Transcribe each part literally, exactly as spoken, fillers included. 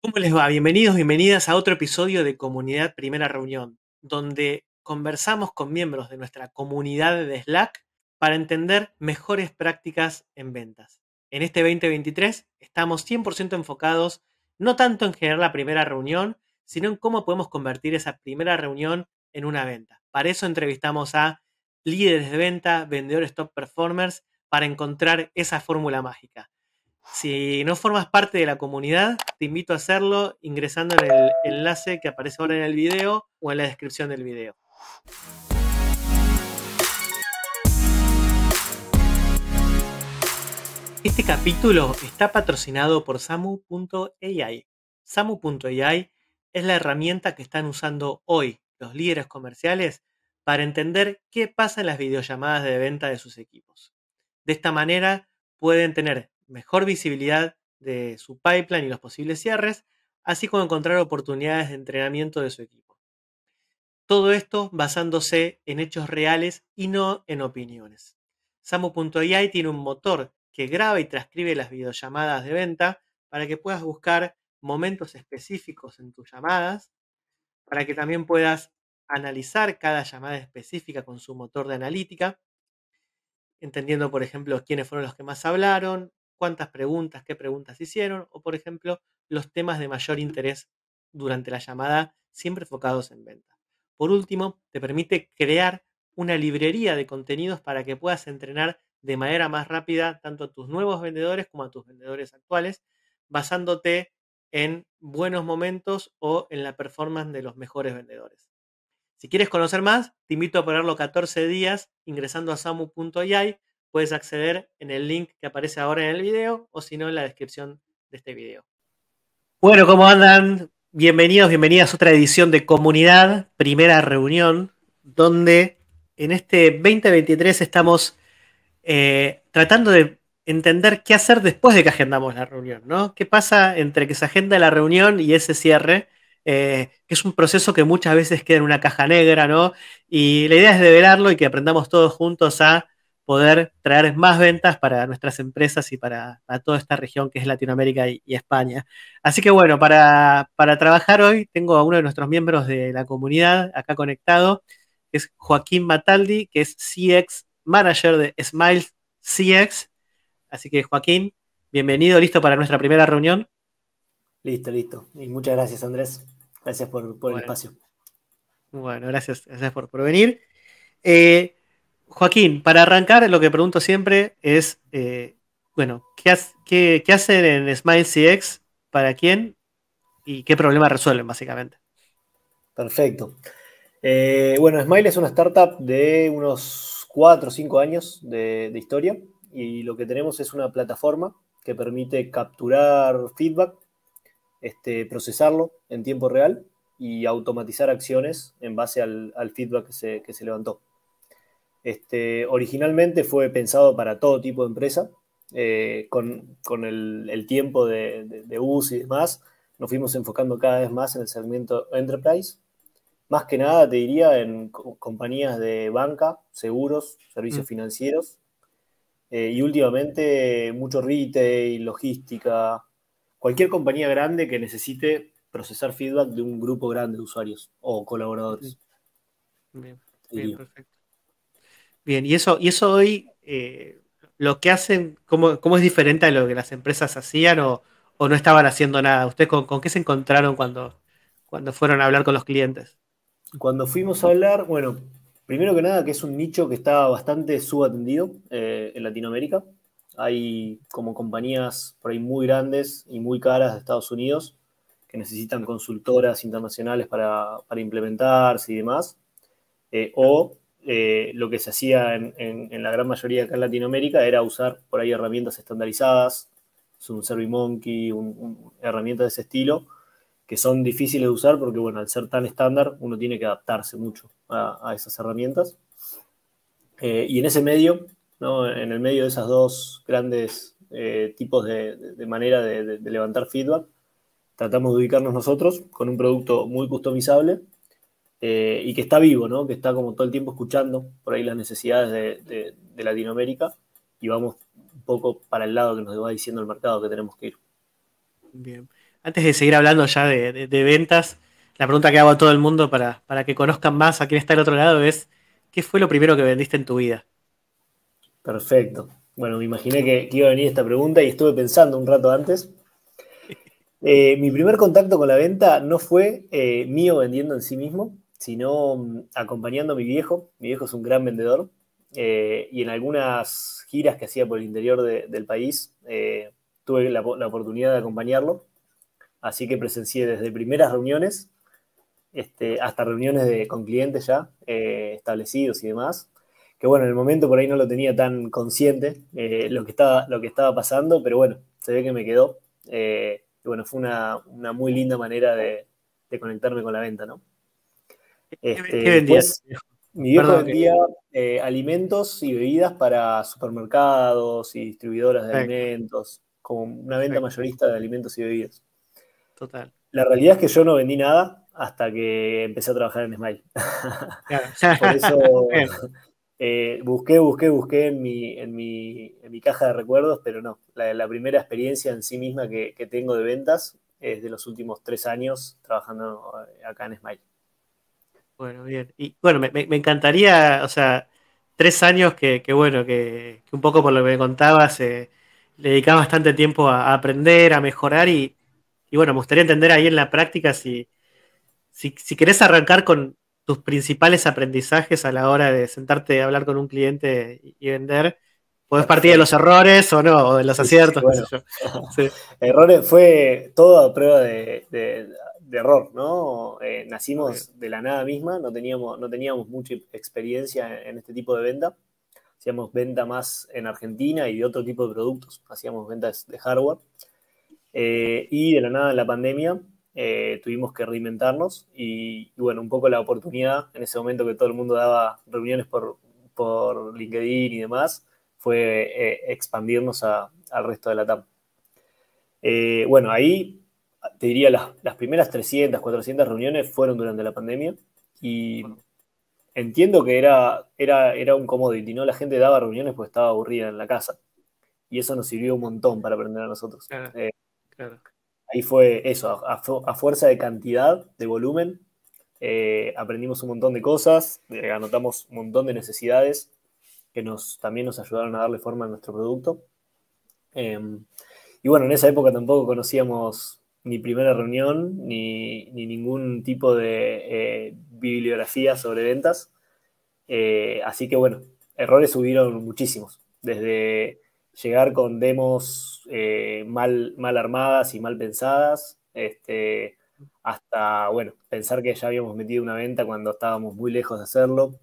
¿Cómo les va? Bienvenidos, bienvenidas a otro episodio de Comunidad Primera Reunión, donde conversamos con miembros de nuestra comunidad de Slack para entender mejores prácticas en ventas. En este veinte veintitrés estamos cien por ciento enfocados no tanto en generar la primera reunión, sino en cómo podemos convertir esa primera reunión en una venta. Para eso entrevistamos a líderes de venta, vendedores top performers, para encontrar esa fórmula mágica. Si no formas parte de la comunidad, te invito a hacerlo ingresando en el enlace que aparece ahora en el video o en la descripción del video. Este capítulo está patrocinado por Samu punto A I. Samu punto A I es la herramienta que están usando hoy los líderes comerciales para entender qué pasa en las videollamadas de venta de sus equipos. De esta manera pueden tener mejor visibilidad de su pipeline y los posibles cierres, así como encontrar oportunidades de entrenamiento de su equipo. Todo esto basándose en hechos reales y no en opiniones. Samu punto A I tiene un motor que graba y transcribe las videollamadas de venta para que puedas buscar momentos específicos en tus llamadas, para que también puedas analizar cada llamada específica con su motor de analítica, entendiendo, por ejemplo, quiénes fueron los que más hablaron, cuántas preguntas, qué preguntas hicieron, o, por ejemplo, los temas de mayor interés durante la llamada, siempre enfocados en venta. Por último, te permite crear una librería de contenidos para que puedas entrenar de manera más rápida tanto a tus nuevos vendedores como a tus vendedores actuales, basándote en buenos momentos o en la performance de los mejores vendedores. Si quieres conocer más, te invito a ponerlo catorce días ingresando a Samu punto A I. Puedes acceder en el link que aparece ahora en el video o si no en la descripción de este video. Bueno, ¿cómo andan? Bienvenidos, bienvenidas a otra edición de Comunidad, primera reunión, donde en este veinte veintitrés estamos eh, tratando de entender qué hacer después de que agendamos la reunión, ¿no? ¿Qué pasa entre que se agenda la reunión y ese cierre? Eh, que es un proceso que muchas veces queda en una caja negra, ¿no? Y la idea es develarlo y que aprendamos todos juntos a poder traer más ventas para nuestras empresas y para, para toda esta región que es Latinoamérica y, y España. Así que bueno, para, para trabajar hoy tengo a uno de nuestros miembros de la comunidad acá conectado, que es Joaquín Mataldi, que es C X Manager de Smiles C X. Así que Joaquín, bienvenido, listo para nuestra primera reunión. Listo, listo. Y muchas gracias, Andrés. Gracias por, por el Bueno, espacio. bueno, gracias, gracias por, por venir. Eh, Joaquín, para arrancar, lo que pregunto siempre es, eh, bueno, ¿qué, has- qué, qué hacen en Smile C X? ¿Para quién? ¿Y qué problema resuelven, básicamente? Perfecto. Eh, bueno, Smile es una startup de unos cuatro o cinco años de, de historia y lo que tenemos es una plataforma que permite capturar feedback, este, procesarlo en tiempo real y automatizar acciones en base al, al feedback que se, que se levantó. Este, originalmente fue pensado para todo tipo de empresa. Eh, con, con el, el, tiempo de, de, de uso y demás, nos fuimos enfocando cada vez más en el segmento enterprise. Más que nada, te diría, en co compañías de banca, seguros, servicios Mm. financieros, eh, y últimamente mucho retail, logística, cualquier compañía grande que necesite procesar feedback de un grupo grande de usuarios o Ujú. colaboradores, Bien, te bien, diría. perfecto. Bien, y eso, y eso hoy, eh, lo que hacen, ¿cómo, cómo es diferente a lo que las empresas hacían o, o no estaban haciendo nada? ¿Ustedes con, con qué se encontraron cuando, cuando fueron a hablar con los clientes? Cuando fuimos a hablar, bueno, primero que nada que es un nicho que está bastante subatendido eh, en Latinoamérica. Hay como compañías por ahí muy grandes y muy caras de Estados Unidos que necesitan Claro, consultoras internacionales para, para implementarse y demás. Eh, claro. o eh, lo que se hacía en, en, en, la gran mayoría acá en Latinoamérica era usar por ahí herramientas estandarizadas, un SurveyMonkey, un, un, herramientas de ese estilo, que son difíciles de usar porque, bueno, al ser tan estándar, uno tiene que adaptarse mucho a, a esas herramientas. Eh, y en ese medio, ¿no? En el medio de esas dos grandes eh, tipos de, de, de manera de, de, de, levantar feedback, tratamos de ubicarnos nosotros con un producto muy customizable eh, y que está vivo, ¿no? Que está como todo el tiempo escuchando por ahí las necesidades de, de, de Latinoamérica y vamos un poco para el lado que nos va diciendo el mercado que tenemos que ir. Bien. antes de seguir hablando ya de, de- de ventas, la pregunta que hago a todo el mundo para, para que conozcan más a quién está al otro lado es, ¿qué fue lo primero que vendiste en tu vida? Perfecto. Bueno, me imaginé que, que iba a venir esta pregunta y estuve pensando un rato antes. Eh, mi primer contacto con la venta no fue eh, mío vendiendo en sí mismo, sino mm, acompañando a mi viejo. Mi viejo es un gran vendedor eh, y en algunas giras que hacía por el interior de- del país eh, tuve la, la oportunidad de acompañarlo. Así que presencié desde primeras reuniones este, hasta reuniones de, con clientes ya eh, establecidos y demás. Que bueno, en el momento por ahí no lo tenía tan consciente eh, lo, que estaba, lo que estaba pasando, pero bueno, se ve que me quedó. Eh, y bueno, fue una, una muy linda manera de, de conectarme con la venta, ¿no? ¿Qué, Este, qué vendías? después, mi viejo Perdón, que... vendía eh, alimentos y bebidas para supermercados y distribuidoras de Perfecto, alimentos, como una venta perfecto, mayorista de alimentos y bebidas. total. La realidad es que yo no vendí nada hasta que empecé a trabajar en Smile. Claro. Por eso Bien, eh, busqué, busqué, busqué en mi, en mi, en mi caja de recuerdos, pero no. La, la primera experiencia en sí misma que, que tengo de ventas es de los últimos tres años trabajando eh, acá en Smile. bueno, bien. Y bueno, me, me- me encantaría, o sea, tres años que, que bueno, que, que un poco por lo que me contabas, eh, le dedicabas bastante tiempo a, a aprender, a mejorar y, y bueno, me gustaría entender ahí en la práctica si, si, si querés arrancar con tus principales aprendizajes a la hora de sentarte a hablar con un cliente y, y vender, podés partir de los Perfecto. errores o no, o de los Sí, sí, sí, aciertos, qué sé bueno. yo. Sí, Errores fue todo a prueba de, de- de error, ¿no? Eh, obvio. nacimos de la nada misma, no teníamos, no teníamos mucha experiencia en este tipo de venta. Hacíamos venta más en Argentina y de otro tipo de productos. Hacíamos ventas de hardware. Eh, y de la nada en la pandemia eh, tuvimos que reinventarnos y, y, bueno, un poco la oportunidad en ese momento que todo el mundo daba reuniones por, por LinkedIn y demás, fue eh, expandirnos a, al resto de la T A M. Eh, bueno, ahí te diría las, las primeras trescientas, cuatrocientas reuniones fueron durante la pandemia y Wow. entiendo que era, era, era un commodity, ¿no? La gente daba reuniones porque estaba aburrida en la casa y eso nos sirvió un montón para aprender a nosotros. Claro, Eh, claro, Ahí fue eso, a, a, a fuerza de cantidad, de volumen, eh, aprendimos un montón de cosas, eh, anotamos un montón de necesidades que nos, también nos ayudaron a darle forma a nuestro producto. Eh, y bueno, en esa época tampoco conocíamos ni primera reunión ni, ni ningún tipo de eh, bibliografía sobre ventas. Eh, así que bueno, errores hubieron muchísimos. Desde llegar con demos eh, mal, mal armadas y mal pensadas, este, hasta, bueno, pensar que ya habíamos metido una venta cuando estábamos muy lejos de hacerlo.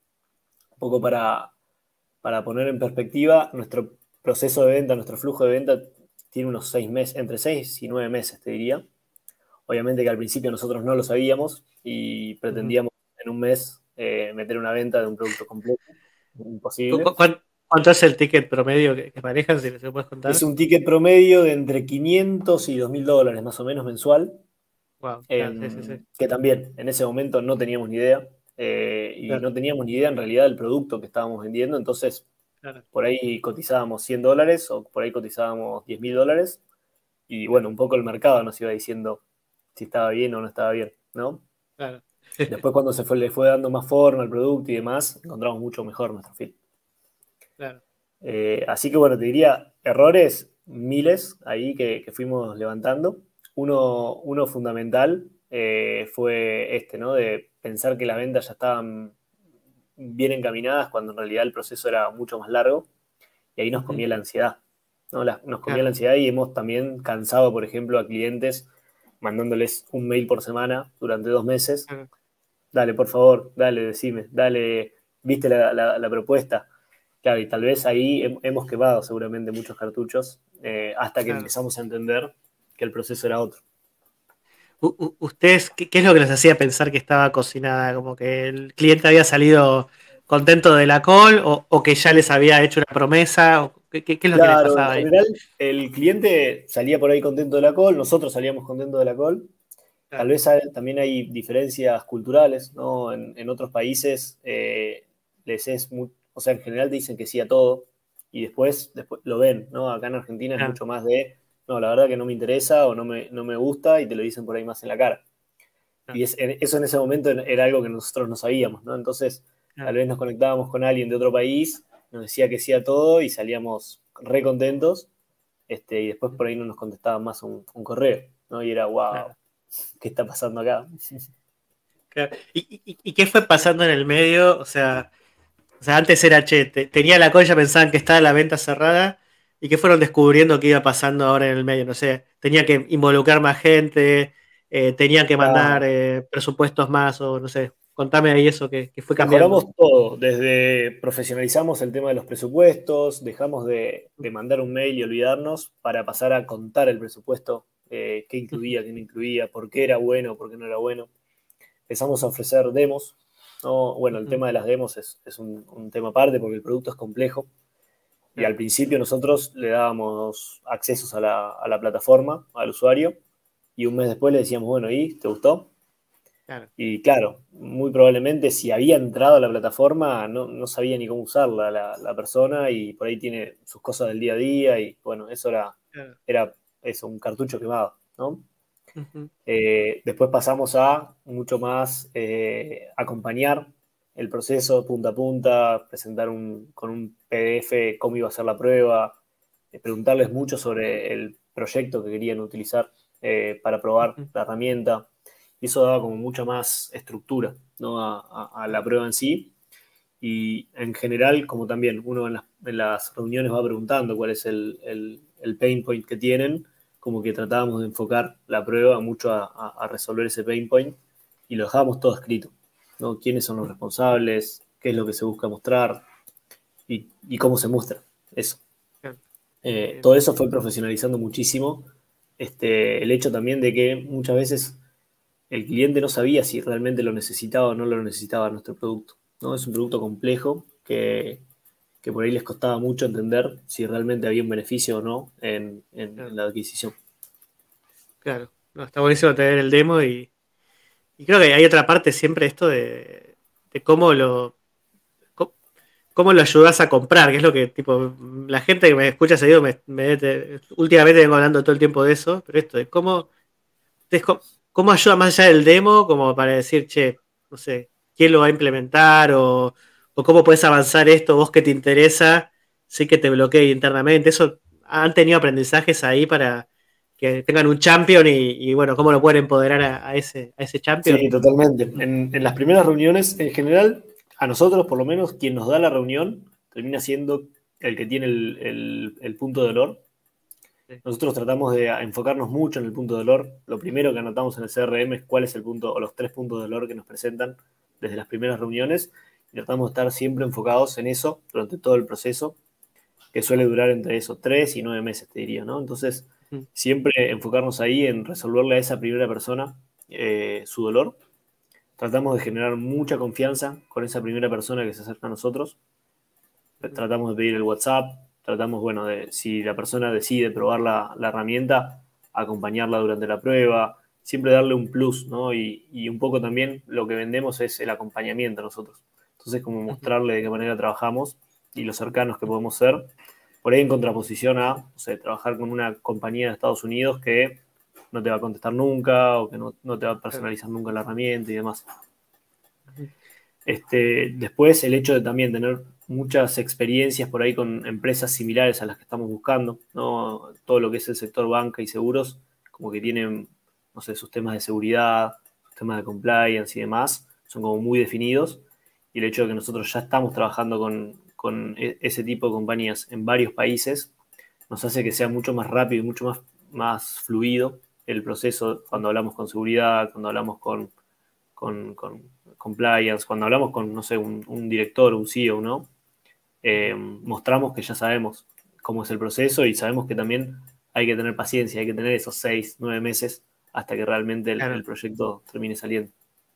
Un poco para, para poner en perspectiva, nuestro proceso de venta, nuestro flujo de venta tiene unos seis meses, entre seis y nueve meses, te diría. Obviamente que al principio nosotros no lo sabíamos y ujú. pretendíamos en un mes eh, meter una venta de un producto completo. ¿Cu- Imposible. cu- cuán- ¿Cuánto es el ticket promedio que, que manejan, si se puedes Es contar? un ticket promedio de entre quinientos y dos mil dólares más o menos mensual, Wow, eh, claro, sí, sí, sí. que también en ese momento no teníamos ni idea eh, y Claro, no teníamos ni idea en realidad del producto que estábamos vendiendo, entonces claro, por ahí cotizábamos cien dólares o por ahí cotizábamos diez mil dólares y bueno, claro, un poco el mercado nos iba diciendo si estaba bien o no estaba bien, ¿no? claro. Después cuando se fue, le fue dando más forma al producto y demás, encontramos mucho mejor nuestro fit. Claro, Eh, así que bueno, te diría errores miles ahí que, que fuimos levantando. Uno, uno fundamental eh, fue este, ¿no? De pensar que las ventas ya estaban bien encaminadas cuando en realidad el proceso era mucho más largo y ahí nos ujú, comía la ansiedad, ¿no? La- nos comía la claro, ansiedad y hemos también cansado, por ejemplo, a clientes mandándoles un mail por semana durante dos meses. claro, Dale, por favor, dale, decime, dale, ¿viste la, la- la propuesta? Claro, y tal vez ahí hem- hemos quemado seguramente muchos cartuchos eh, hasta que claro. empezamos a entender que el proceso era otro. U- u- ¿Ustedes qué, qué es lo que les hacía pensar que estaba cocinada? ¿Como que el cliente había salido contento de la call o, o que ya les había hecho una promesa? O qué, qué- qué es lo que les Claro, en pasaba ahí? general el cliente salía por ahí contento de la call, nosotros salíamos contentos de la call. Tal Claro, vez hay- también hay diferencias culturales, ¿no? En, en otros países eh, les es muy, o sea, en general te dicen que sí a todo y después, después lo ven, ¿no? Acá en Argentina es claro, mucho más de no, la verdad que no me interesa o no me, no me gusta y te lo dicen por ahí más en la cara. Claro, Y es, eso en ese momento era algo que nosotros no sabíamos, ¿no? Entonces, tal claro. vez nos conectábamos con alguien de otro país, nos decía que sí a todo y salíamos re contentos, este, y después por ahí no nos contestaban más un, un correo, ¿no? Y era, wow, Claro, ¿qué está pasando acá? claro. ¿Y, y, y qué fue pasando en el medio? O sea, o sea, antes era, che, te- tenía la colla, pensaban que estaba la venta cerrada, y qué fueron descubriendo que iba pasando ahora en el medio. No sé, tenía que involucrar más gente, eh, tenían que mandar Claro. eh, presupuestos más, o no sé, contame ahí eso que, que fue cambiando. Mejoramos todo, desde profesionalizamos el tema de los presupuestos, dejamos de, de mandar un mail y olvidarnos para pasar a contar el presupuesto, eh, qué incluía, qué no incluía, por qué era bueno, por qué no era bueno. Empezamos a ofrecer demos, ¿no? Bueno, el tema de las demos es, es un, un tema aparte porque el producto es complejo y al Claro, principio nosotros le dábamos accesos a la, a la plataforma, al usuario, y un mes después le decíamos, bueno, ¿y te gustó? claro, Y claro, muy probablemente si había entrado a la plataforma no, no sabía ni cómo usarla la, la persona y por ahí tiene sus cosas del día a día y bueno, eso era, claro. era eso, un cartucho quemado, ¿no? Ujú, Eh, después pasamos a mucho más eh, acompañar el proceso punta a punta, presentar un, con un P D F cómo iba a ser la prueba, eh, preguntarles mucho sobre el proyecto que querían utilizar eh, para probar ujú, la herramienta. Y eso daba como mucha más estructura, ¿no? a, a, a la prueba en sí. Y en general, como también uno en las, en las reuniones va preguntando cuál es el, el, el, pain point que tienen, como que tratábamos de enfocar la prueba mucho a, a, a resolver ese pain point y lo dejábamos todo escrito, ¿no? ¿Quiénes son los ujú, responsables? ¿Qué es lo que se busca mostrar? Y, y cómo se muestra eso. claro, Eh, bien, todo eso fue profesionalizando muchísimo. Este, el hecho también de que muchas veces el cliente no sabía si realmente lo necesitaba o no lo necesitaba nuestro producto, ¿no? Es un producto complejo que, que por ahí les costaba mucho entender si realmente había un beneficio o no en, en, en claro, la adquisición. claro. No, está buenísimo tener el demo y, y creo que hay otra parte siempre esto de, de cómo lo, co- cómo lo ayudas a comprar, que es lo que, tipo, la gente que me escucha seguido, me, me- te- últimamente vengo hablando todo el tiempo de eso, pero esto de cómo, de cómo, cómo ayuda más allá del demo, como para decir, che, no sé, quién lo va a implementar o, o cómo puedes avanzar esto, vos que te interesa, sí que te bloquee internamente. Eso, han tenido aprendizajes ahí para que tengan un champion y, y, bueno, cómo lo pueden empoderar a, a ese, a ese champion. Sí, totalmente. En, en las primeras reuniones, en general, a nosotros, por lo menos, quien nos da la reunión termina siendo el que tiene el, el, el punto de dolor. Sí, Nosotros tratamos de enfocarnos mucho en el punto de dolor. Lo primero que anotamos en el C R M es cuál es el punto o los tres puntos de dolor que nos presentan desde las primeras reuniones y tratamos de estar siempre enfocados en eso durante todo el proceso, que suele durar entre esos tres y nueve meses, te diría, ¿no? Entonces, ujú, siempre enfocarnos ahí en resolverle a esa primera persona eh, su dolor. Tratamos de generar mucha confianza con esa primera persona que se acerca a nosotros. ujú, Tratamos de pedir el WhatsApp, tratamos, bueno, de si la persona decide probar la, la herramienta, acompañarla durante la prueba, siempre darle un plus, ¿no? Y, y, un poco también lo que vendemos es el acompañamiento a nosotros. Entonces, como ujú, mostrarle de qué manera trabajamos y los cercanos que podemos ser, por ahí en contraposición a, no sé, trabajar con una compañía de Estados Unidos que no te va a contestar nunca o que no, no te va a claro, personalizar nunca la herramienta y demás. ujú, Este, después, el hecho de también tener muchas experiencias por ahí con empresas similares a las que estamos buscando, ¿no? Todo lo que es el sector banca y seguros, como que tienen, no sé, sus temas de seguridad, sus temas de compliance y demás, son como muy definidos. Y el hecho de que nosotros ya estamos trabajando con, con e- ese tipo de compañías en varios países, nos hace que sea mucho más rápido y mucho más, más fluido el proceso ujú, cuando hablamos con seguridad, cuando hablamos con con, con compliance, cuando hablamos con, no sé, un, un director, un C E O, ¿no? Eh, ujú. mostramos que ya sabemos cómo es el proceso y sabemos que también hay que tener paciencia, hay que tener esos seis, nueve meses hasta que realmente el, Claro. el proyecto termine saliendo.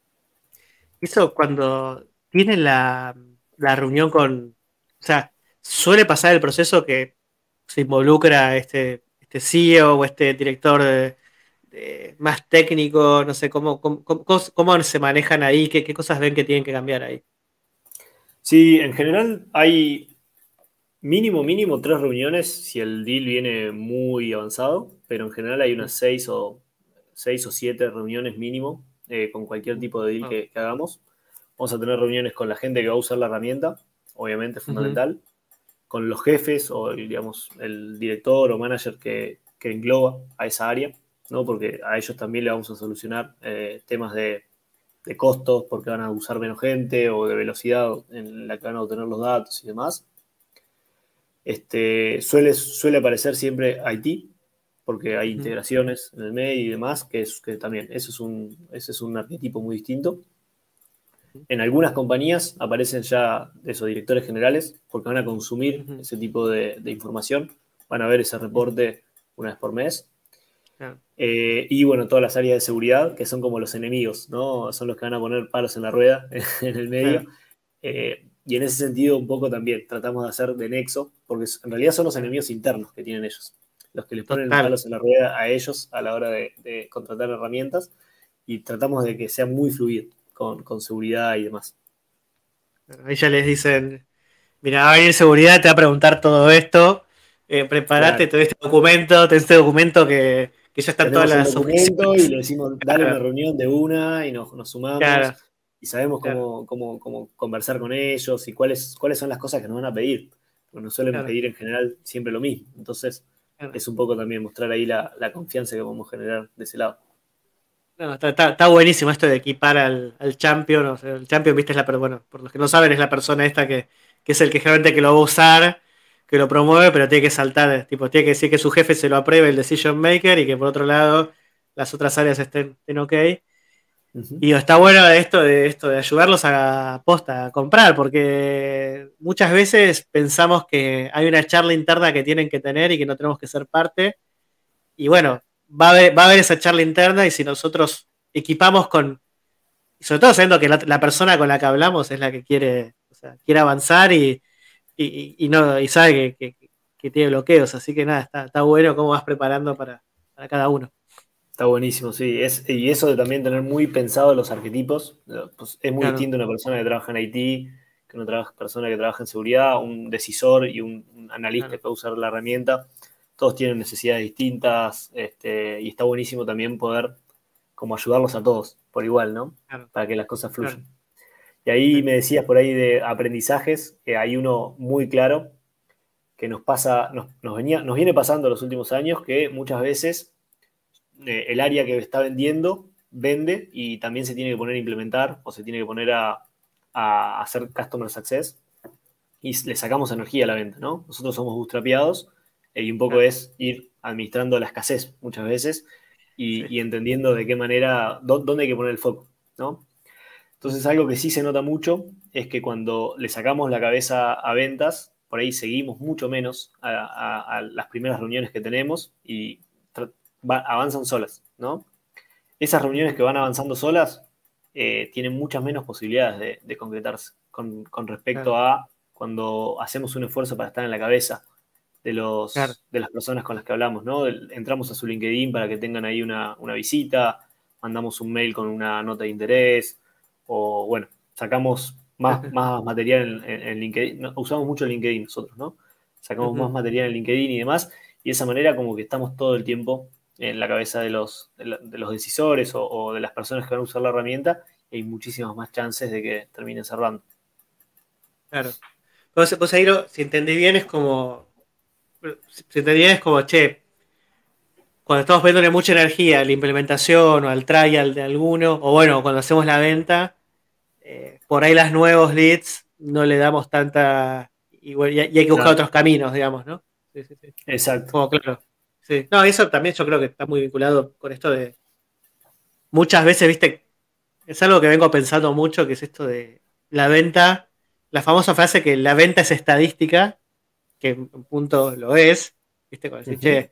Eso cuando tienen la, la reunión con, o sea, suele pasar el proceso que se involucra este, este C E O o este director de- de- más técnico, no sé, cómo, cómo, cómo- cómo se manejan ahí, qué, qué cosas ven que tienen que cambiar ahí. Sí, en general hay mínimo, mínimo tres reuniones si el deal viene muy avanzado. pero en general hay unas seis o, seis o siete reuniones mínimo eh, con cualquier tipo de deal que, que hagamos. Vamos a tener reuniones con la gente que va a usar la herramienta, obviamente es fundamental, uh-huh. con los jefes o, digamos, el director o manager que, que engloba a esa área, ¿no? Porque a ellos también le vamos a solucionar eh, temas de, de costos, porque van a usar menos gente, o de velocidad en la que van a obtener los datos y demás. Este, suele, suele aparecer siempre I T, porque hay uh-huh. integraciones en el medio y demás, que, es, que también, eso es un, ese es un arquetipo muy distinto. En algunas compañías aparecen ya esos directores generales, porque van a consumir uh-huh. ese tipo de, de información, van a ver ese reporte una vez por mes. Uh-huh. Eh, y bueno, todas las áreas de seguridad, que son como los enemigos, ¿no? Son los que van a poner palos en la rueda en el medio. Uh-huh. Eh, y en ese sentido un poco también tratamos de hacer de nexo, porque en realidad son los enemigos internos que tienen ellos, los que les ponen Total. palos en la rueda a ellos a la hora de, de contratar herramientas, y tratamos de que sea muy fluido con, con seguridad y demás. Ahí ya les dicen, mira, va a venir seguridad, te va a preguntar todo esto, eh, preparate, claro. todo este documento, todo este documento que, que ya están Tenemos todas las documento y le decimos, dale claro. una reunión de una y nos, nos sumamos. Claro. Y sabemos cómo, claro. cómo, cómo conversar con ellos y cuáles, cuáles son las cosas que nos van a pedir. Porque nos suelen claro. pedir en general siempre lo mismo. Entonces, claro. es un poco también mostrar ahí la, la confianza que podemos generar de ese lado. No, está, está, está buenísimo esto de equipar al, al champion. O sea, el champion, viste, es la bueno, por los que no saben, es la persona esta que, que es el que generalmente que lo va a usar, que lo promueve, pero tiene que saltar, tipo, tiene que decir que su jefe se lo apruebe, el decision maker, y que por otro lado las otras áreas estén, estén ok. Uh-huh. Y está bueno esto de esto de ayudarlos a posta, a comprar, porque muchas veces pensamos que hay una charla interna que tienen que tener y que no tenemos que ser parte. Y bueno, va a haber, va a haber esa charla interna, y si nosotros equipamos con, sobre todo sabiendo que la, la persona con la que hablamos es la que quiere, o sea, quiere avanzar y, y, y no y sabe que, que, que tiene bloqueos, así que nada, está, está bueno cómo vas preparando para, para cada uno. Está buenísimo, sí. Es, y eso de también tener muy pensado los arquetipos. Pues es muy claro. distinto una persona que trabaja en I T que una trabaja, persona que trabaja en seguridad, un decisor y un, un analista claro. que va a usar la herramienta. Todos tienen necesidades distintas, este, y está buenísimo también poder como ayudarlos a todos por igual, ¿no? Claro. Para que las cosas fluyan. Claro. Y ahí claro. me decías por ahí de aprendizajes, que hay uno muy claro que nos pasa, nos, nos, venía, nos viene pasando en los últimos años, que muchas veces eh, el área que está vendiendo vende y también se tiene que poner a implementar o se tiene que poner a, a hacer customer success, y le sacamos energía a la venta, ¿no? Nosotros somos bootstrapeados y un poco claro. es ir administrando la escasez muchas veces y, sí. y entendiendo de qué manera, dónde hay que poner el foco, ¿no? Entonces algo que sí se nota mucho es que cuando le sacamos la cabeza a ventas, por ahí seguimos mucho menos a, a, a las primeras reuniones que tenemos y va, avanzan solas, ¿no? Esas reuniones que van avanzando solas eh, tienen muchas menos posibilidades de, de concretarse con, con respecto claro. a cuando hacemos un esfuerzo para estar en la cabeza de, los, claro. de las personas con las que hablamos, ¿no? Entramos a su LinkedIn para que tengan ahí una, una visita, mandamos un mail con una nota de interés, o bueno, sacamos más, más material en, en, en LinkedIn. No, usamos mucho LinkedIn nosotros, ¿no? Sacamos uh-huh. más material en LinkedIn y demás, y de esa manera como que estamos todo el tiempo en la cabeza de los, de, la, de los decisores o, o de las personas que van a usar la herramienta, y hay muchísimas más chances de que terminen cerrando. Claro. Entonces, pues, Airo, si entendí bien, es como, si entendí bien, es como, che, cuando estamos poniéndole mucha energía a la implementación o al trial de alguno, o bueno, cuando hacemos la venta, eh, por ahí los nuevos leads no le damos tanta, y, y hay que buscar claro. otros caminos, digamos, ¿no? Sí, sí, sí. Exacto. Como, claro. Sí. No, eso también yo creo que está muy vinculado con esto de, muchas veces, viste, es algo que vengo pensando mucho, que es esto de la venta, la famosa frase que la venta es estadística, que en punto lo es, viste, cuando decís, uh-huh. che,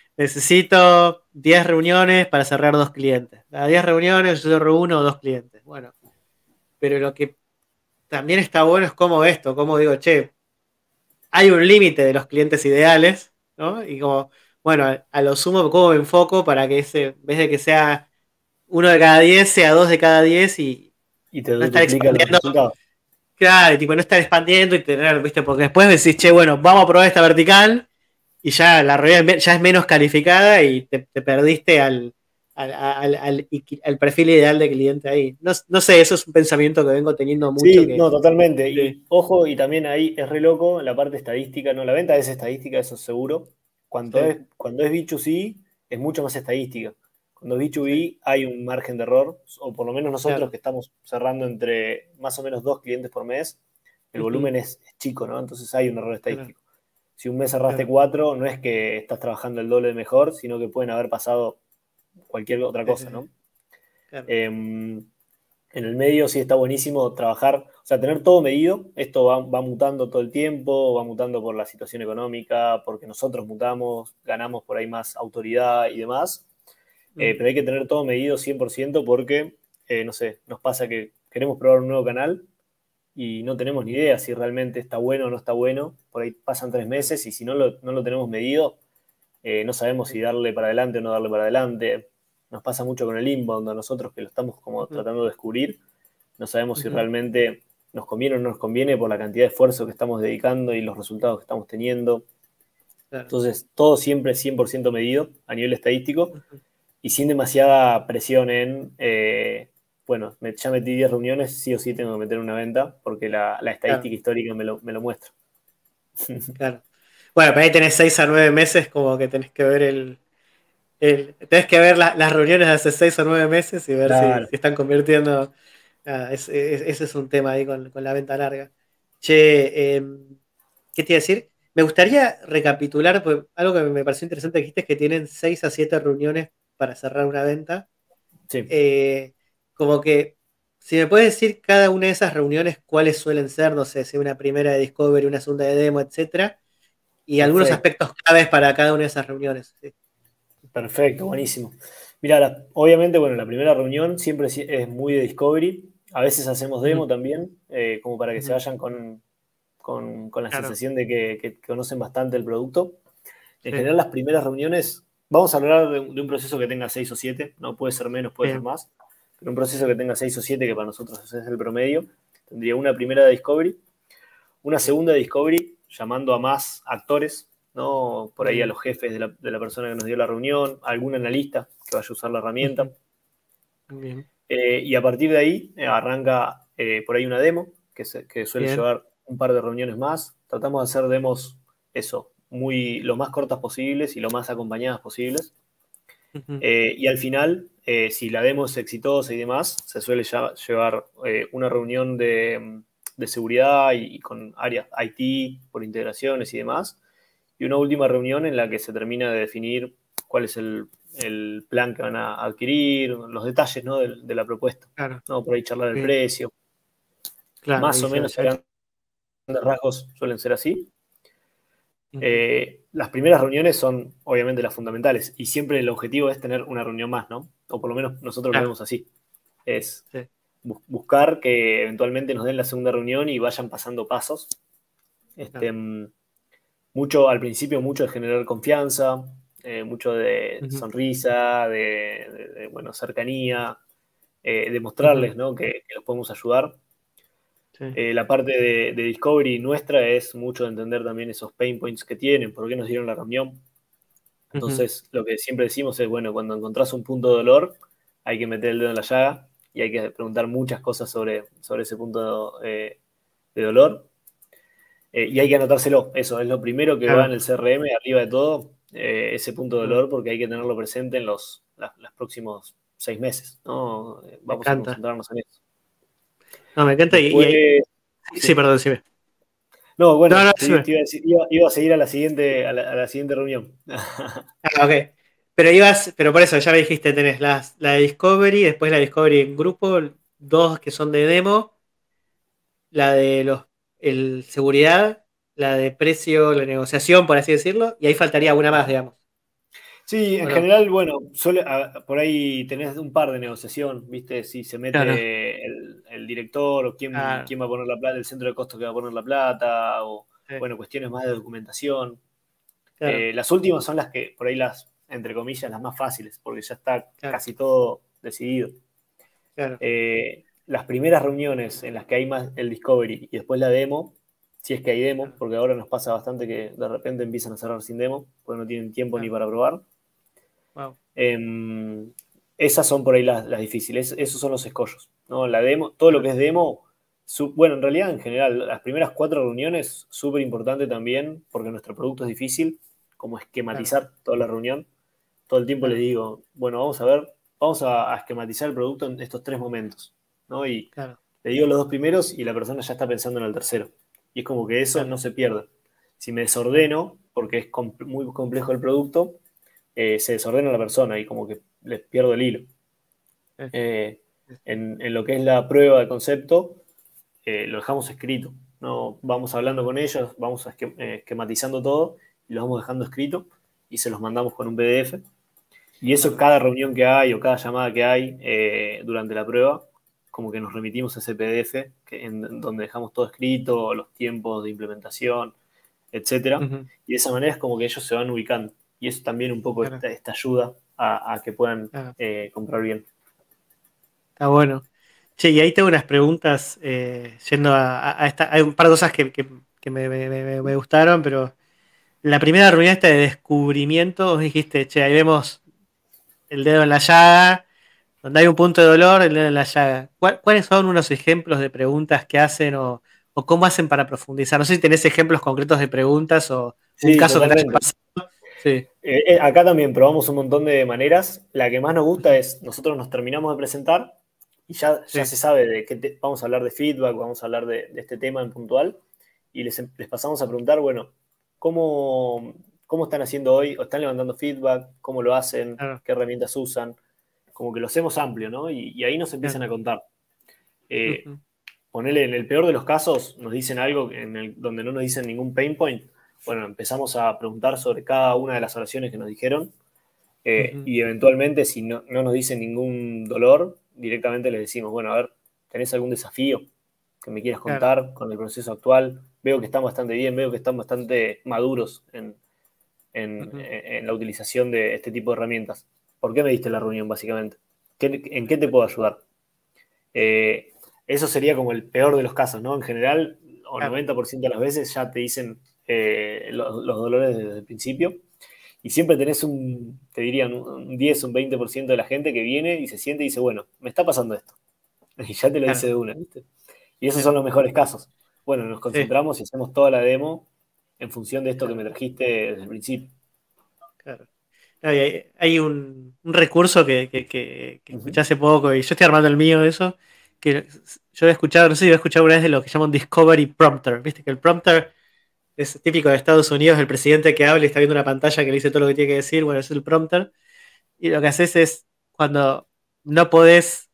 necesito diez reuniones para cerrar dos clientes. A diez reuniones yo cerro uno o dos clientes. Bueno, pero lo que también está bueno es como esto, como digo, che, hay un límite de los clientes ideales, ¿no? Y como, bueno, a, a lo sumo, ¿cómo me enfoco para que ese, en vez de que sea uno de cada diez, sea dos de cada diez y, y te no estar expandiendo? Claro, y tipo no estar expandiendo y tener, viste, porque después decís, che, bueno, vamos a probar esta vertical y ya la reunión ya es menos calificada y te, te perdiste al, al, al, al, al perfil ideal de cliente ahí. No, no sé, eso es un pensamiento que vengo teniendo mucho Sí, que... no, totalmente. Sí, Y ojo, y también ahí es re loco la parte estadística, ¿no? La venta es estadística, eso es seguro. Cuando sí, es, cuando es B dos C, es mucho más estadística. Cuando es B dos sí, B hay un margen de error, o por lo menos nosotros claro. que estamos cerrando entre más o menos dos clientes por mes, el Ujú, volumen es, es chico, ¿no? Entonces hay un error claro, estadístico. Si un mes cerraste claro, cuatro, no es que estás trabajando el doble de mejor, sino que pueden haber pasado cualquier otra sí, sí, cosa, sí, ¿no? claro. Em, en el medio sí está buenísimo trabajar, o sea, tener todo medido. Esto va, va mutando todo el tiempo, va mutando por la situación económica, porque nosotros mutamos, ganamos por ahí más autoridad y demás. Eh, Mm, pero hay que tener todo medido cien por ciento porque, eh, no sé, nos pasa que queremos probar un nuevo canal y no tenemos ni idea si realmente está bueno o no está bueno. Por ahí pasan tres meses y si no lo, no lo tenemos medido, eh, no sabemos si sí, darle para adelante o no darle para adelante. Nos pasa mucho con el inbound a nosotros que lo estamos como ujú, tratando de descubrir. No sabemos si ujú, realmente nos conviene o no nos conviene por la cantidad de esfuerzo que estamos dedicando y los resultados que estamos teniendo. claro, Entonces, todo siempre cien por ciento medido a nivel estadístico ujú, y sin demasiada presión en, eh, bueno, me, ya metí diez reuniones, sí o sí tengo que meter una venta porque la, la claro, estadística histórica me lo, me lo muestra. claro. Bueno, pero ahí tenés seis a nueve meses, como que tenés que ver el, el tenés que ver la- las reuniones de hace seis o nueve meses y ver si, Claro. si están convirtiendo. Ah, es- es- ese es un tema ahí con, con la venta larga. Che, em, ¿qué te iba a decir? Me gustaría recapitular, pues, algo que me pareció interesante que dijiste es que tienen seis a siete reuniones para cerrar una venta. Sí, Eh, como que, si me puedes decir cada una de esas reuniones, cuáles suelen ser, no sé, si una primera de Discovery, una segunda de Demo, etcétera, y algunos perfecto. aspectos claves para cada una de esas reuniones. Sí. Perfecto, buenísimo. Mira, la- obviamente, bueno, la primera reunión siempre sí es muy de discovery. A veces hacemos Ujú, demo también, eh, como para que se ujú, vayan con, con- con la claro, sensación de que, que conocen bastante el producto. En sí, general, las primeras reuniones, vamos a hablar de, un de un proceso que tenga seis o siete, no puede ser menos, puede ser bien, más, pero un proceso que bien, tenga seis o siete, que para nosotros ese es el promedio, tendría una primera de discovery, una sí, segunda de discovery, llamando a más actores, ¿no? Por ahí a bien, los jefes de la, de la persona que nos dio la reunión, a algún analista que vaya a usar la herramienta. ujú, bien, Eh, y a partir de ahí eh, arranca eh, por ahí una demo, que, se, que, suele bien, llevar un par de reuniones más. Tratamos de hacer demos, eso, muy, lo más cortas posibles y lo más acompañadas posibles. ujú, Eh, y al final, eh, si la demo es exitosa y demás, se suele ya, llevar eh, una reunión de, de seguridad y, y, con áreas I T por integraciones y demás. Y una última reunión en la que se termina de definir cuál es el, el plan que van a adquirir, los detalles, ¿no? de, de, la propuesta. claro, ¿No? Por ahí charlar el bien, precio. claro, Más ahí o ya, menos a ya, grandes rasgos suelen ser así. ujú, Eh, las primeras reuniones son obviamente las fundamentales y siempre el objetivo es tener una reunión más, ¿no? O por lo menos nosotros lo claro, vemos así. Es sí, bu buscar que eventualmente nos den la segunda reunión y vayan pasando pasos. Este, claro, mm, mucho al principio, mucho de generar confianza, eh, mucho de ujú, sonrisa, de, de, de bueno, cercanía, eh, ujú, demostrarles, ¿no? que, que los podemos ayudar. sí, Eh, la parte de, de, Discovery nuestra es mucho de entender también esos pain points que tienen, por qué nos dieron la reunión. ujú, Entonces, lo que siempre decimos es, bueno, cuando encontrás un punto de dolor, hay que meter el dedo en la llaga y hay que preguntar muchas cosas sobre, sobre ese punto de, de dolor. Eh, y hay que anotárselo, eso es lo primero que va en claro, el C R M, arriba de todo, eh, ese punto de ujú, dolor, porque hay que tenerlo presente en los, las- los próximos seis meses, ¿no? Eh, me Vamos a encanta. concentrarnos en eso. No, me encanta y, y Después, ahí, sí, sí, sí. perdón, sí. No, No, bueno, no, te, decime. te iba a decir, iba, iba a seguir a la siguiente, a la, a la siguiente reunión. Ah, ok. Pero ibas, pero por eso ya me dijiste, tenés las, la de Discovery, después la Discovery en grupo, dos que son de demo, la de los el seguridad, la de precio, la negociación, por así decirlo, y ahí faltaría una más, digamos. Sí, ¿O en no? general, bueno, suele, a- por ahí tenés un par de negociación, ¿viste? Si se Claro, mete el, el director o quién, claro, quién va a poner la plata, el centro de costos que va a poner la plata, o sí, bueno, cuestiones más de documentación. claro, Eh, las últimas son las que, por ahí las, entre comillas, las más fáciles, porque ya está claro, casi todo decidido. claro. Eh, las primeras reuniones en las que hay más el discovery y después la demo, si es que hay demo, claro, porque ahora nos pasa bastante que de repente empiezan a cerrar sin demo, porque no tienen tiempo ni claro. para probar. Wow, Eh, Esas son por ahí las, las difíciles, esos son los escollos, ¿no? La demo, todo lo claro, que es demo, su, bueno, en realidad en general, las primeras cuatro reuniones, súper importante también, porque nuestro producto es difícil, como claro, esquematizar toda la reunión. Todo el tiempo les claro, digo, bueno, vamos a ver, vamos a, a esquematizar el producto en estos tres momentos, ¿no? Y claro, le digo los dos primeros y la persona ya está pensando en el tercero. Y es como que eso claro, no se pierde. Si me claro. desordeno, porque es com- muy complejo el producto, eh, se desordena la persona y como que les pierdo el hilo. Sí, Eh, sí, sí. en, en, lo que es la prueba de concepto, eh, lo dejamos escrito. ¿No? Vamos hablando Ujú, con ellos, vamos eh, esquematizando todo y lo vamos dejando escrito y se los mandamos con un P D F. Y eso, claro, cada reunión que hay o cada llamada que hay eh, durante la prueba, como que nos remitimos a ese P D F que, en, donde dejamos todo escrito, los tiempos de implementación, etcétera. ujú, Y de esa manera es como que ellos se van ubicando. Y eso también un poco claro, esta, esta ayuda a, a, que puedan claro. eh, comprar bien. Está bueno. Che, y ahí tengo unas preguntas eh, yendo a, a- a esta. Hay un par de cosas que, que- que me, me- me- me gustaron, pero la primera reunión esta de descubrimiento, vos dijiste, che, ahí vemos el dedo en la llaga, donde hay un punto de dolor, el dedo en la llaga. ¿Cuál- ¿Cuáles son unos ejemplos de preguntas que hacen o, o cómo hacen para profundizar? No sé si tenés ejemplos concretos de preguntas o un Sí, caso que te haya totalmente. pasado. Sí, Eh, eh, acá también probamos un montón de maneras. La que más nos gusta es, nosotros nos terminamos de presentar y ya, ya sí, se sabe de qué te- vamos a hablar de feedback, vamos a hablar de, de este tema en puntual y les, em- les pasamos a preguntar, bueno, ¿cómo, cómo están haciendo hoy? ¿O están levantando feedback? ¿Cómo lo hacen? claro, ¿Qué herramientas usan? Como que lo hacemos amplio, ¿no? Y, y ahí nos claro. empiezan a contar. Eh, Ujú, Ponele, en el peor de los casos, nos dicen algo en el, donde no nos dicen ningún pain point. Bueno, empezamos a preguntar sobre cada una de las oraciones que nos dijeron eh, ujú, y eventualmente, si no, no nos dicen ningún dolor, directamente les decimos, bueno, a ver, ¿tenés algún desafío que me quieras claro, contar con el proceso actual? Veo que están bastante bien, veo que están bastante maduros en, en, ujú, en la utilización de este tipo de herramientas. ¿Por qué me diste la reunión, básicamente? ¿Qué- ¿En qué te puedo ayudar? Eh, Eso sería como el peor de los casos, ¿no? En general, o claro, noventa por ciento de las veces ya te dicen eh, los, los dolores desde el principio. Y siempre tenés un, te dirían, un diez, un veinte por ciento de la gente que viene y se siente y dice, bueno, me está pasando esto. Y ya te lo dice claro, de una, ¿viste? Y esos son claro, los mejores casos. Bueno, nos sí, concentramos y hacemos toda la demo en función de esto que me claro, trajiste desde el principio. claro. Hay, hay- hay un, un recurso que, que, que- que Ujú. escuché hace poco y yo estoy armando el mío de eso, que yo he escuchado, no sé si he escuchado una vez de lo que llaman Discovery Prompter. Viste que el prompter es típico de Estados Unidos, el presidente que habla y está viendo una pantalla que le dice todo lo que tiene que decir, bueno, ese es el prompter. Y lo que haces es cuando no podés,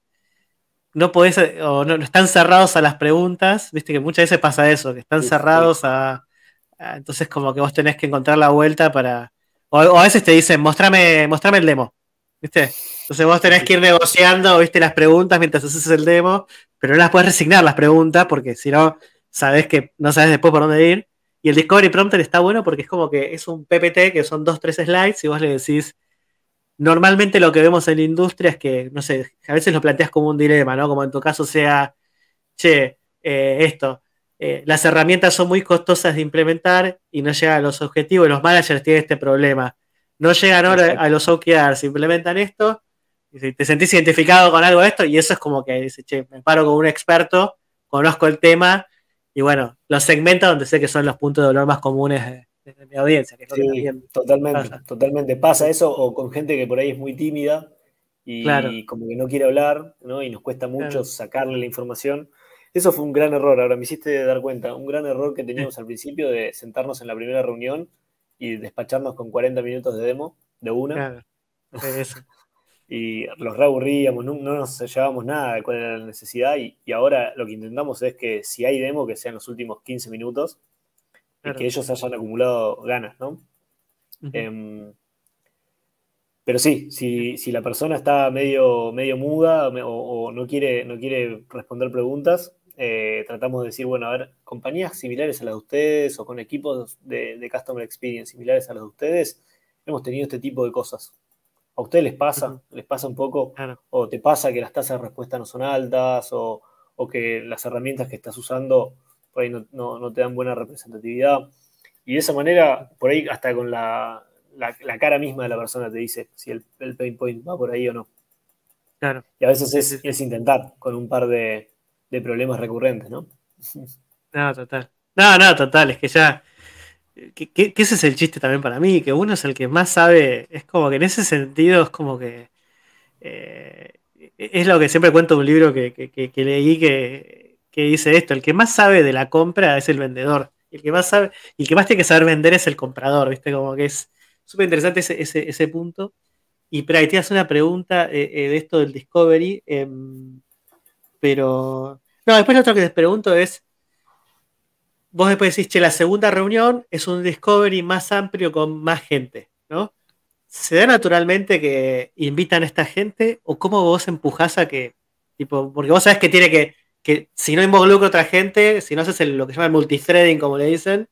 no podés, eh, o no, no están cerrados a las preguntas, viste que muchas veces pasa eso, que están Uf, sí. cerrados a, a- entonces como que vos tenés que encontrar la vuelta para, o, o a veces te dicen, mostrame, mostrame el demo, ¿viste? Entonces vos Sí, tenés sí, que ir sí. negociando, viste, las preguntas mientras haces el demo, pero no las puedes resignar las preguntas porque si no, sabés que no sabes después por dónde ir. Y el Discovery Prompter está bueno porque es como que es un P P T que son dos, tres slides y vos le decís, normalmente lo que vemos en la industria es que, no sé, a veces lo planteas como un dilema, ¿no? Como en tu caso sea, che, eh, esto, eh, las herramientas son muy costosas de implementar y no llegan a los objetivos, los managers tienen este problema. No llegan ahora a Exacto. los O K Rs, implementan esto, y si te sentís identificado con algo de esto, y eso es como que dice, che, me paro con un experto, conozco el tema, y bueno, los segmentos donde sé que son los puntos de dolor más comunes de, de mi audiencia, que es lo que Sí, también totalmente, pasa. totalmente. Pasa Sí, eso o con gente que por ahí es muy tímida claro, y como que no quiere hablar, ¿no? Y nos cuesta mucho claro. sacarle la información. Eso fue un gran error, ahora me hiciste dar cuenta, un gran error que Sí, teníamos al principio de sentarnos en la primera reunión y despacharnos con cuarenta minutos de demo de una claro. Sí, eso. y los reaburríamos, no, no nos llevábamos nada de cuál era la necesidad y, y ahora lo que intentamos es que si hay demo, que sean los últimos quince minutos y que Claro. ellos hayan acumulado ganas, ¿no? Ujú, Em, Pero sí, si, si la persona está medio, medio muda o, o no quiere, no quiere responder preguntas, eh, tratamos de decir, bueno, a ver, compañías similares a las de ustedes o con equipos de, de Customer Experience similares a los de ustedes, hemos tenido este tipo de cosas. ¿A ustedes les pasa? ujú, ¿Les pasa un poco? claro. ¿O te pasa que las tasas de respuesta no son altas? ¿O, o que las herramientas que estás usando por ahí no, no, no te dan buena representatividad. Y de esa manera, por ahí hasta con la, la, la cara misma de la persona te dice si el, el pain point va por ahí o no. Claro. Y a veces Sí, sí, es, sí. es intentar con un par de, de problemas recurrentes, ¿no? No, total. No, no, total, es que ya. Que, que- que ese es el chiste también para mí, que uno es el que más sabe. Es como que en ese sentido es como que. eh, es lo que siempre cuento en un libro que, que- que- que leí que, que dice esto: el que más sabe de la compra es el vendedor. Y el que más sabe, y el que más tiene que saber vender es el comprador, ¿viste? Como que es súper interesante ese, ese, ese punto. Y pero ahí te hace una pregunta eh, eh, de esto del Discovery. Em, pero. No, después lo otro que les pregunto es. Vos después decís, che, la segunda reunión es un discovery más amplio con más gente, ¿no? ¿Se da naturalmente que invitan a esta gente o cómo vos empujás a que, tipo, porque vos sabés que tiene que, que si no involucra a otra gente, si no haces el- lo que llaman multithreading, como le dicen,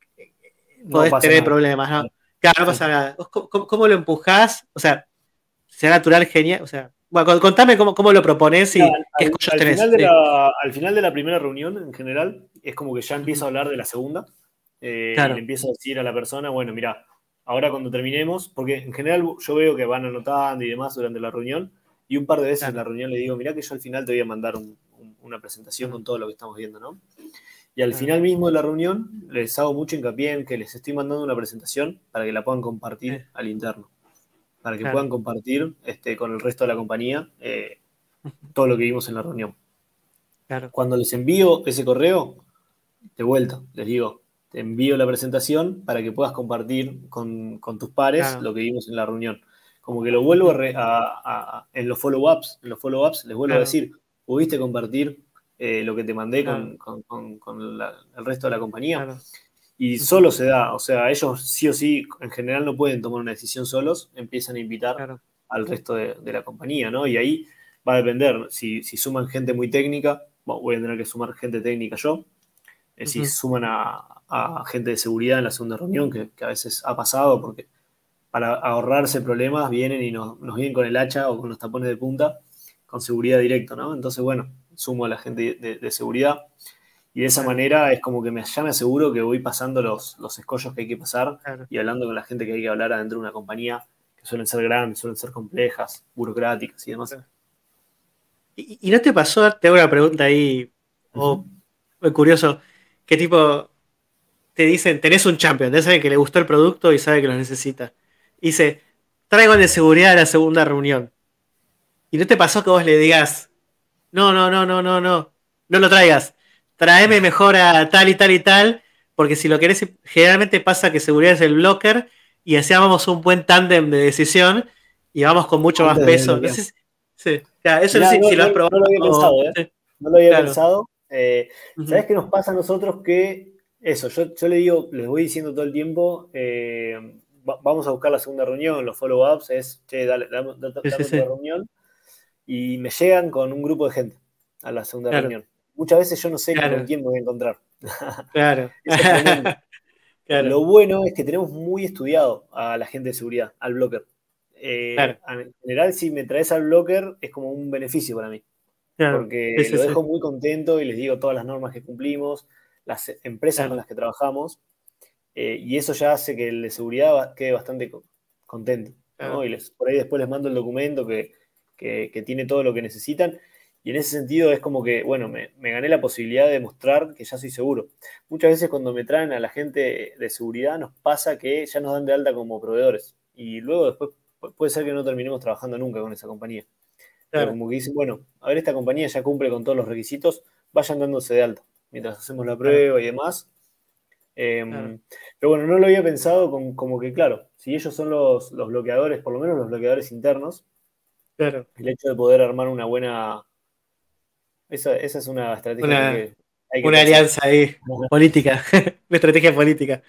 No podés pasa tener nada. problemas, ¿no? Claro, no Sí. pasa nada. ¿Vos ¿Cómo, cómo- cómo lo empujás? O sea, sea natural, genial. O sea, bueno, contame cómo, cómo lo proponés Mira, y qué al, escollos al tenés. final de Sí, la, al final de la primera reunión, en general, es como que ya empiezo ujú, a hablar de la segunda eh, y le claro, empiezo a decir a la persona, bueno, mira, ahora cuando terminemos, porque en general yo veo que van anotando y demás durante la reunión, y un par de veces en la claro, reunión le digo, mira que yo al final te voy a mandar un- un- una presentación claro, con todo lo que estamos viendo, ¿no? Y al claro, final mismo de la reunión les hago mucho hincapié en que les estoy mandando una presentación para que la puedan sí, compartir al interno, para que claro, puedan compartir este, con el resto de la compañía eh, ujú, todo lo que vimos en la reunión. claro, Cuando les envío ese correo, de vuelta, les digo, te envío la presentación para que puedas compartir con, con tus pares claro, lo que vimos en la reunión. Como que lo vuelvo a, ujú, re- a- a- en los follow-ups, en los follow-ups les vuelvo a claro. decir, ¿pudiste compartir eh, lo que te mandé Claro, con, con- con- con la- el resto de la compañía? claro. Y Ujú, solo se da, o sea, ellos sí o sí, en general no pueden tomar una decisión solos, empiezan a invitar claro, al resto de, de la compañía, ¿no? Y ahí va a depender, si, si suman gente muy técnica, bueno, voy a tener que sumar gente técnica yo, eh, si ujú, suman a, a gente de seguridad en la segunda reunión, que, que a veces ha pasado, porque para ahorrarse problemas vienen y nos, nos vienen con el hacha o con los tapones de punta, con seguridad directo, ¿no? Entonces, bueno, sumo a la gente de, de seguridad y de esa claro, manera es como que me, ya me aseguro que voy pasando los, los escollos que hay que pasar claro, y hablando con la gente que hay que hablar adentro de una compañía que suelen ser grandes, suelen ser complejas, burocráticas y demás. claro. ¿Y, y no te pasó? Te hago una pregunta ahí, Ujú. o muy curioso, qué tipo te dicen, tenés un champion, tenés alguien que le gustó el producto y sabe que lo necesita. Y dice, traigo el de seguridad a la segunda reunión. ¿Y no te pasó que vos le digas, no, no, no, no, no, no, no lo traigas, tráeme mejor a tal y tal y tal, porque si lo querés, generalmente pasa que seguridad es el blocker y hacíamos un buen tándem de decisión y vamos con mucho más Antes de peso. No bloquear. sé si, sí, claro, eso no Mirá, sé no, si lo has no, no lo había probado. pensado, ¿eh? Sí, No lo había claro. pensado. Eh, Ujú, ¿Sabés qué nos pasa a nosotros? Que eso, yo, yo le digo, les voy diciendo todo el tiempo, eh, va- vamos a buscar la segunda reunión, los follow-ups es, che, dale, dame, dame- sí, sí, dame sí, otra reunión. Y me llegan con un grupo de gente a la segunda claro, reunión. Muchas veces yo no sé ni con claro, quién me voy a encontrar. claro. Eso es tremendo. Claro, Lo bueno es que tenemos muy estudiado a la gente de seguridad, al blocker. Eh, claro, en general, si me traes al blocker, es como un beneficio para mí, claro. Sí, porque sí, lo sí, dejo muy contento y les digo todas las normas que cumplimos, las empresas con claro, las que trabajamos, eh, y eso ya hace que el de seguridad va- quede bastante co- contento, ¿no? claro, Y les, por ahí después les mando el documento que, que- que tiene todo lo que necesitan, y en ese sentido es como que, bueno, me, me gané la posibilidad de mostrar que ya soy seguro. Muchas veces cuando me traen a la gente de seguridad nos pasa que ya nos dan de alta como proveedores, y luego después pu- puede ser que no terminemos trabajando nunca con esa compañía. Pero claro, como que dicen, bueno, a ver, esta compañía ya cumple con todos los requisitos, vayan dándose de alta mientras hacemos la claro, prueba y demás. claro, Eh, pero bueno, no lo había pensado con, como que, claro, si ellos son los, los bloqueadores, por lo menos los bloqueadores internos, claro. el hecho de poder armar una buena... Esa, esa es una estrategia que hay Una, que, hay que una pensar. alianza ahí, política, una estrategia política.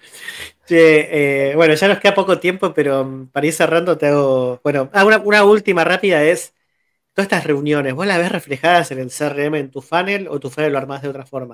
Che, eh, bueno, ya nos queda poco tiempo, pero mm, para ir cerrando te hago, bueno, ah, una, una última rápida es, todas estas reuniones, ¿vos las ves reflejadas en el C R M en tu funnel o tu funnel lo armás de otra forma?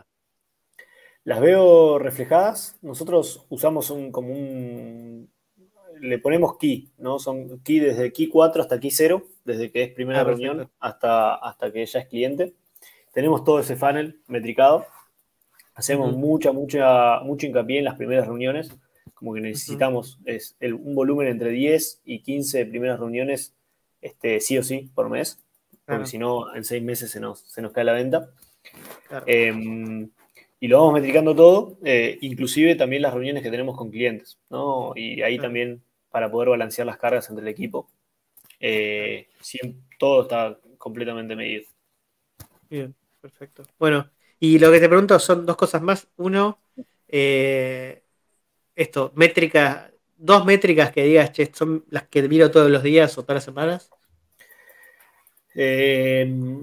Las veo reflejadas. Nosotros usamos un, como un... Le ponemos key, ¿no? Son key desde key cuatro hasta key cero, desde que es primera Ah, reunión perfecto. hasta, hasta que ya es cliente. Tenemos todo ese funnel metricado. Hacemos Ujú, mucha, mucha, mucho hincapié en las primeras reuniones, como que ujú, necesitamos es el- un volumen entre diez y quince primeras reuniones, este, sí o sí, por mes, porque claro, si no, en seis meses se nos, se nos cae la venta. claro, Eh, y lo vamos metricando todo, eh, inclusive también las reuniones que tenemos con clientes, ¿no? Y ahí claro, también para poder balancear las cargas entre el equipo, claro. eh, siempre, todo está completamente medido. Bien, perfecto. Bueno, y lo que te pregunto son dos cosas más. Uno, eh, esto, métricas, dos métricas que digas, che, son las que miro todos los días o todas las semanas. Eh,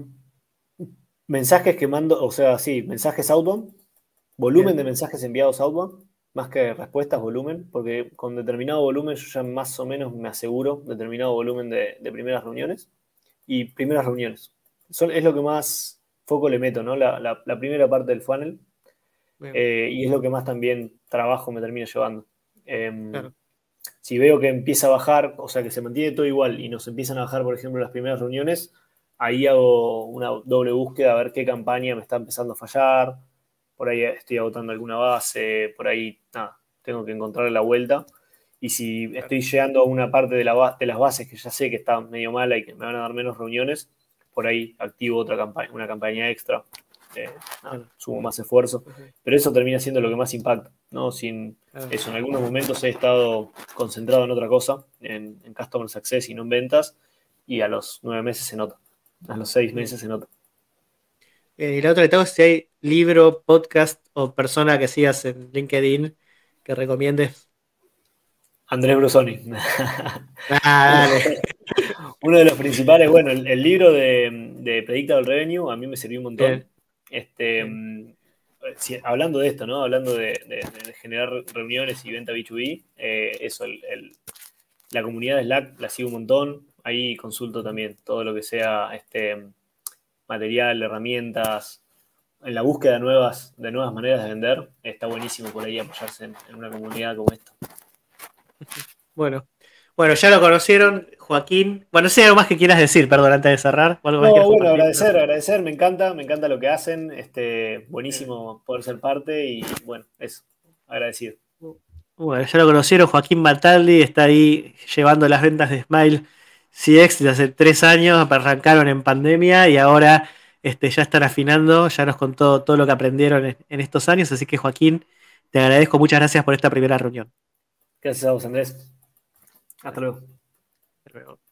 mensajes que mando, o sea, sí, mensajes outbound, volumen Bien, de mensajes enviados outbound, más que respuestas, volumen, porque con determinado volumen yo ya más o menos me aseguro determinado volumen de, de primeras reuniones y primeras reuniones. Son, es lo que más foco le meto, ¿no? La, la, la primera parte del funnel, bien, eh, y es lo que más también trabajo me termina llevando. Eh, claro, si veo que empieza a bajar, o sea, que se mantiene todo igual y nos empiezan a bajar, por ejemplo, las primeras reuniones, ahí hago una doble búsqueda a ver qué campaña me está empezando a fallar, por ahí estoy agotando alguna base, por ahí, nada, tengo que encontrar la vuelta. Y si claro. estoy llegando a una parte de, la, de las bases que ya sé que está medio mala y que me van a dar menos reuniones, por ahí activo otra campaña, una campaña extra, eh, nada, Claro, sumo más esfuerzo. sí, sí, Pero eso termina siendo lo que más impacta, ¿no? Sin claro. eso, en algunos momentos he estado concentrado en otra cosa, en, en Customer Success y no en ventas, y a los nueve meses se nota, a los seis Bien. meses se nota. Eh, y la otra que tengo es si hay libro, podcast o persona que sigas en LinkedIn que recomiendes. Andrés Brusoni. Ah, dale. Uno de los principales, bueno, el, el libro de, de Predictable Revenue a mí me sirvió un montón. Bien, Este, bien, si- hablando de esto, ¿no? Hablando de, de- de generar reuniones y venta B dos B, eh, eso, el, el- la comunidad de Slack la sigo un montón. Ahí consulto ujú, también todo lo que sea este, material, herramientas. En la búsqueda de nuevas, de nuevas maneras de vender, está buenísimo por ahí apoyarse en, en una comunidad como esta. ujú. Bueno, bueno, ya lo conocieron, Joaquín. Bueno, no sé algo más que quieras decir, perdón, antes de cerrar, o algo más que No, quieras bueno, compartir. agradecer, agradecer, me encanta, me encanta lo que hacen, este, Eh, buenísimo poder ser parte y bueno, eso, agradecido. Bueno, ya lo conocieron, Joaquín Mataldi está ahí llevando las ventas de Smile C X desde hace tres años, arrancaron en pandemia y ahora este, ya están afinando, ya nos contó todo lo que aprendieron en, en estos años, así que Joaquín, te agradezco, muchas gracias por esta primera reunión. Gracias a vos, Andrés. Hasta luego. Hasta luego.